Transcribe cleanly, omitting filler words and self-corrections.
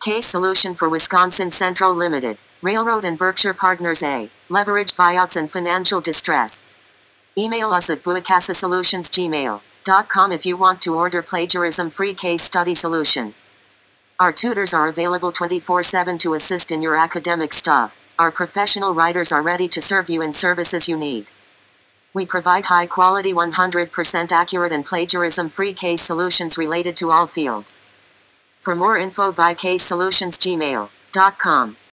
Case Solution for Wisconsin Central Limited, Railroad and Berkshire Partners A. Leverage buyouts and financial distress. Email us at buicasasolutions@gmail.com if you want to order plagiarism-free case study solution. Our tutors are available 24/7 to assist in your academic stuff. Our professional writers are ready to serve you in services you need. We provide high-quality 100% accurate and plagiarism-free case solutions related to all fields. For more info, buicasasolutions@gmail.com.